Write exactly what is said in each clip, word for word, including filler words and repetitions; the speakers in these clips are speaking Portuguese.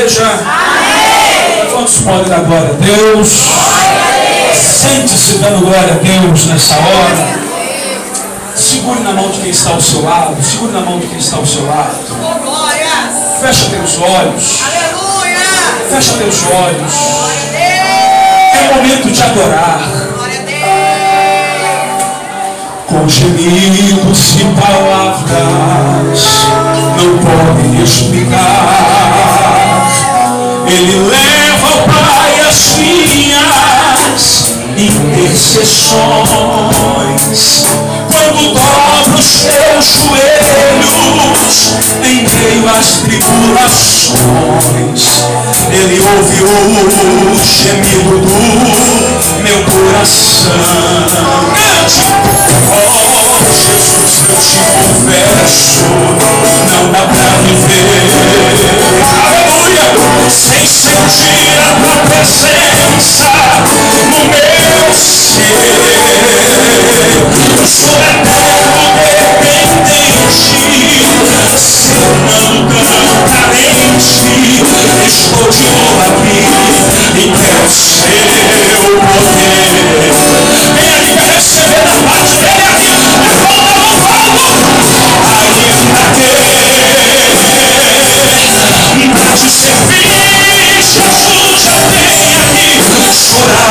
igreja? Amém. Quantos podem dar glória a Deus? Sente-se dando glória a Deus nessa hora. Segure na mão de quem está ao seu lado. Segure na mão de quem está ao seu lado. Fecha teus olhos. Fecha teus olhos. É momento de adorar. Com gemidos e palavras não podem explicar. Ele leva ao Pai as minhas intercessões. Quando dobro os teus joelhos em meio às tribulações, Ele ouve o gemido do meu coração. Cante! Oh Jesus, eu te confesso, não dá pra viver, aleluia, sem sentir a tua presença no meu ser. Eu sou eterno dependente, serão tão carente. Estou de novo aqui e quero seu poder. Vem aqui para receber a parte dele aqui. Ainda que para te servir, Jesus já vem aqui chorar.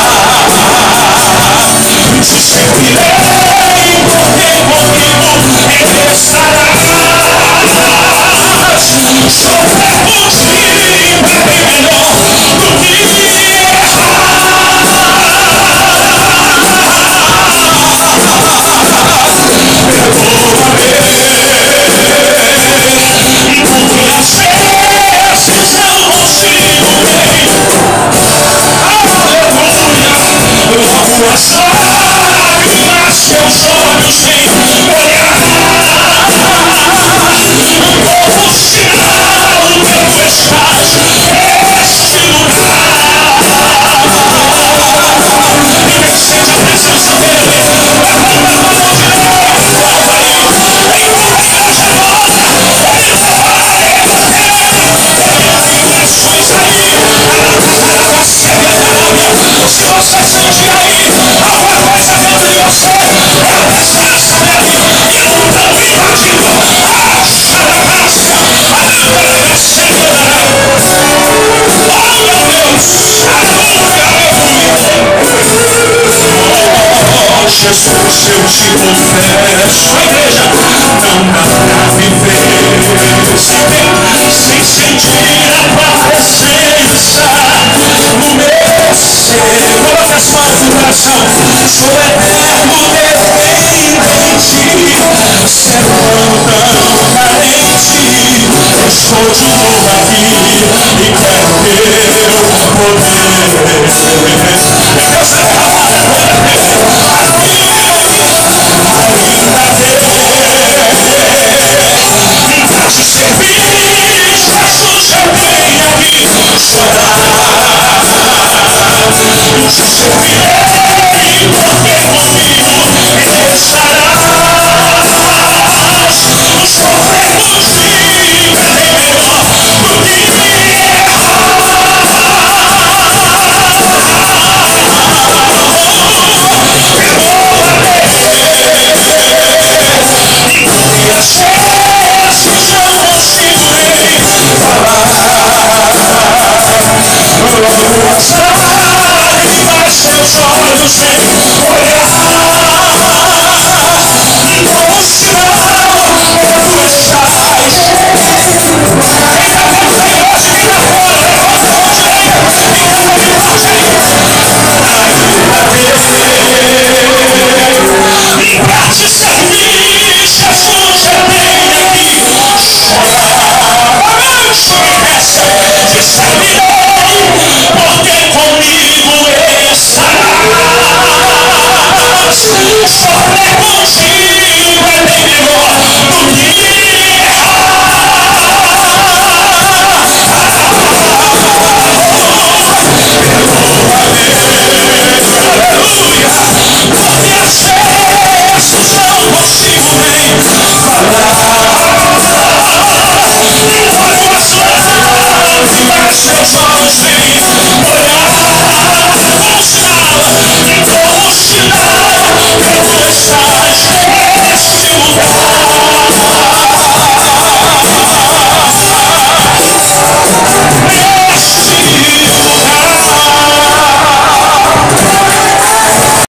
Te servirei, porque comigo regressarás. Sofrer contigo é melhor do que as lágrimas teus olhos vêm olhar. Um novo sinal que tu estás neste lugar. E nem sente a presença dele. Levanta a mão direita, volta aí. Vem com a igreja volta. Ele trabalha, ele tem. Ele tem ações aí. Se você sente aí alguma coisa dentro de você, é a presença dele e não estão invadindo. Acha a graça, aleluia, oh meu Deus, aleluia, aleluia. Oh Jesus, eu te confesso, a igreja não dá pra viver sem, sem sentir a tua presença no meu ser. Coloque as mãos no coração. Sou eterno dependente, serão tão carente. Eu estou de novo aqui e quero teu poder. É Deus derramado agora, ainda tem pra te servir. Jesus já vem aqui chorar. Eu te servirei, porque comigo regressarás. Sofrer contigo é melhor do que e as vezes eu consigo nem falar. Mas seus olhos vêm olhar. Como sinal que tu estás. Quem está dentro da igreja, quem está fora, levanta a mão direita, quem está na imagem. E para te servir, Jesus já vem aqui chorar. Te servirei, porque comigo estarás. Sofrer contigo é bem melhor do que aleluia, porque às vezes não consigo nem falar. E olho as lágrimas Seja